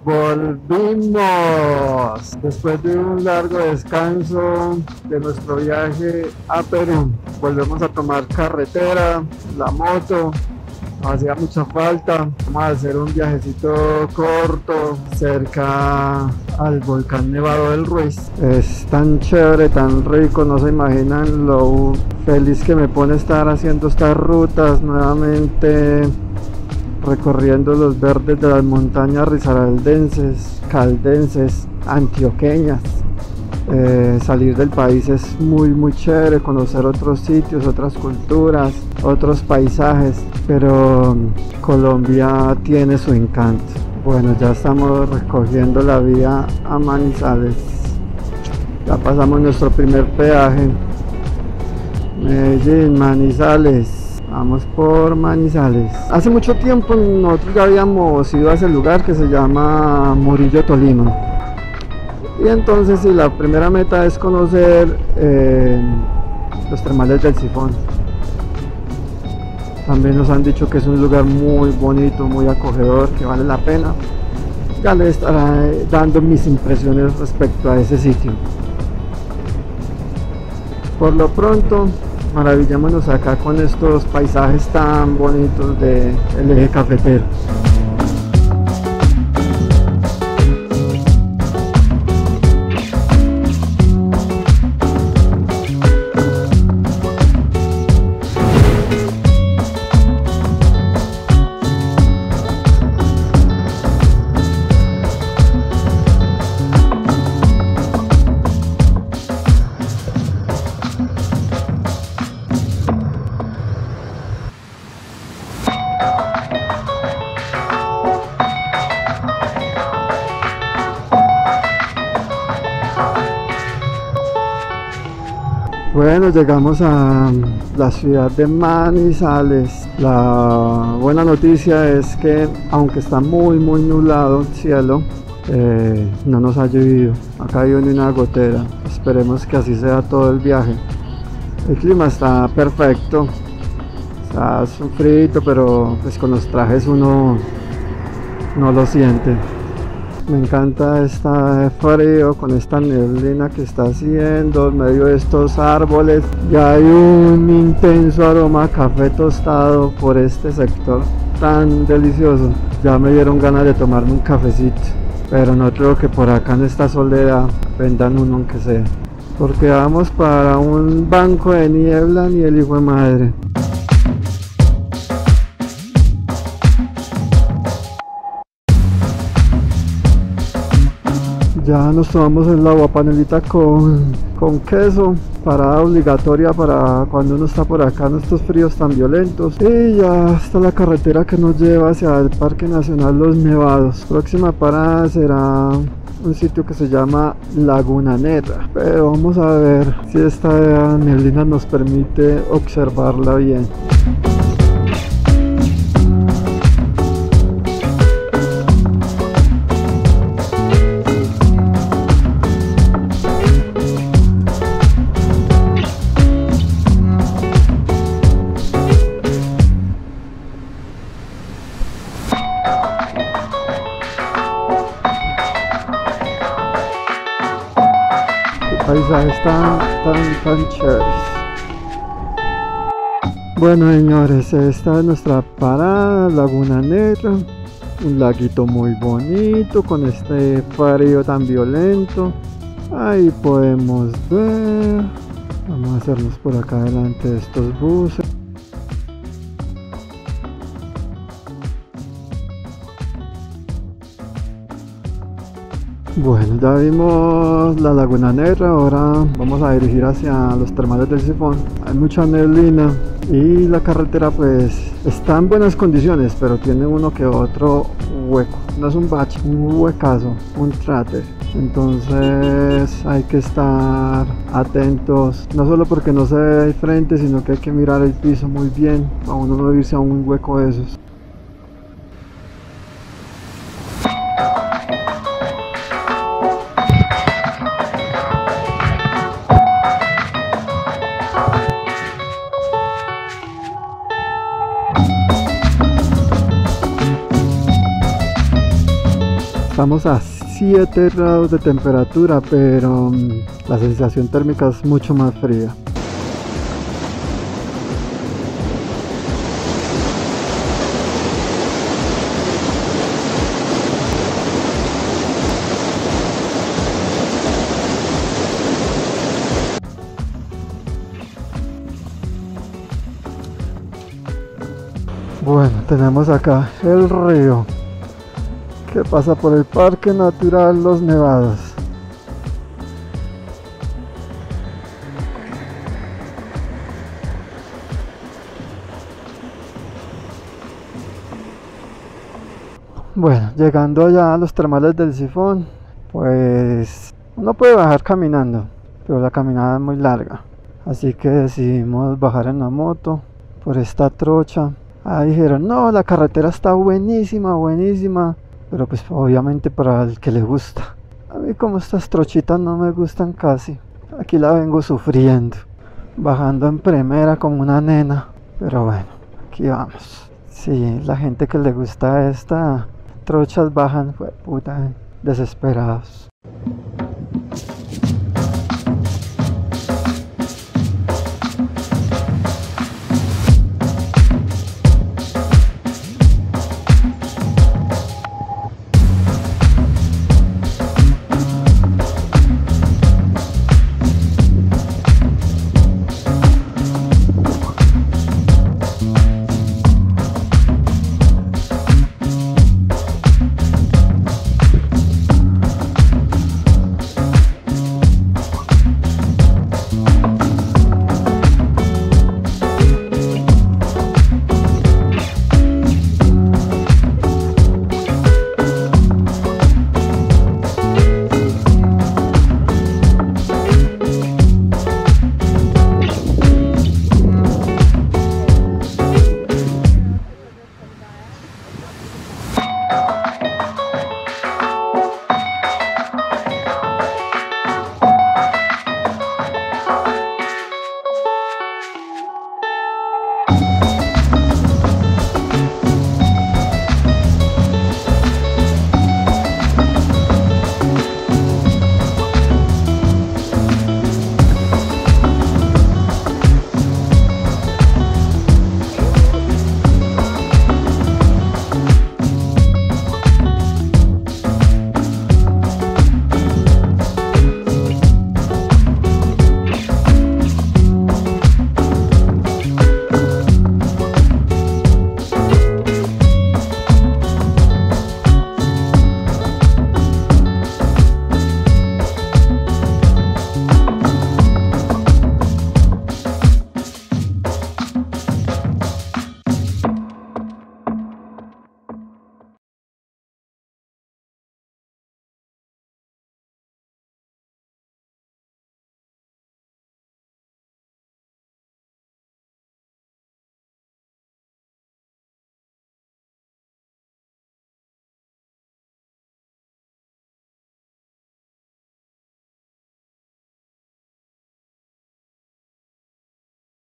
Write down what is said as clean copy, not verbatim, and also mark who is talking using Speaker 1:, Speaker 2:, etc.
Speaker 1: Volvimos después de un largo descanso de nuestro viaje a Perú. Volvemos a tomar carretera, la moto. Nos hacía mucha falta. Vamos a hacer un viajecito corto cerca al volcán Nevado del Ruiz. Es tan chévere, tan rico, no se imaginan lo feliz que me pone estar haciendo estas rutas nuevamente, recorriendo los verdes de las montañas risaraldenses, caldenses, antioqueñas. Salir del país es muy chévere, conocer otros sitios, otras culturas, otros paisajes, pero Colombia tiene su encanto. Bueno, ya estamos recogiendo la vía a Manizales. Ya pasamos nuestro primer peaje. Medellín, Manizales. Vamos por Manizales. Hace mucho tiempo nosotros ya habíamos ido a ese lugar que se llama Murillo, Tolima. Y entonces si la primera meta es conocer los termales del Sifón. También nos han dicho que es un lugar muy bonito, muy acogedor, que vale la pena. Ya les estaré dando mis impresiones respecto a ese sitio. Por lo pronto, maravillémonos acá con estos paisajes tan bonitos del eje cafetero. Bueno, llegamos a la ciudad de Manizales. La buena noticia es que aunque está muy nublado el cielo, no nos ha llovido, ha caído ni una gotera. Esperemos que así sea todo el viaje. El clima está perfecto, está frío, pero pues con los trajes uno no lo siente. Me encanta este frío con esta neblina que está haciendo en medio de estos árboles. Ya hay un intenso aroma a café tostado por este sector tan delicioso. Ya me dieron ganas de tomarme un cafecito, pero no creo que por acá en esta soledad vendan uno aunque sea, porque vamos para un banco de niebla ni el hijo de madre. Ya nos tomamos el agua panelita con queso, parada obligatoria para cuando uno está por acá en estos fríos tan violentos. Y ya está la carretera que nos lleva hacia el Parque Nacional Los Nevados. Próxima parada será un sitio que se llama Laguna Negra, pero vamos a ver si esta neblina nos permite observarla bien. Paisajes tan chéveres. Bueno, señores, esta es nuestra parada, Laguna Negra, un laguito muy bonito con este frío tan violento. Ahí podemos ver. Vamos a hacernos por acá delante de estos buses. Bueno, ya vimos la Laguna Negra, ahora vamos a dirigir hacia los termales del Sifón. Hay mucha neblina y la carretera pues está en buenas condiciones, pero tiene uno que otro hueco. No es un bache, un huecazo, un cráter. Entonces hay que estar atentos, no solo porque no se ve el frente, sino que hay que mirar el piso muy bien para uno no irse a un hueco de esos. Estamos a 7 grados de temperatura, pero la sensación térmica es mucho más fría. Bueno, tenemos acá el río que pasa por el Parque Natural Los Nevados. Bueno, llegando allá a los termales del Sifón, pues uno puede bajar caminando, pero la caminada es muy larga, así que decidimos bajar en la moto por esta trocha. Ahí dijeron, no, la carretera está buenísima, buenísima, pero pues obviamente para el que le gusta. A mí como estas trochitas no me gustan casi, aquí la vengo sufriendo, bajando en primera como una nena, pero bueno, aquí vamos. Sí, la gente que le gusta esta trochas bajan, puta, desesperados.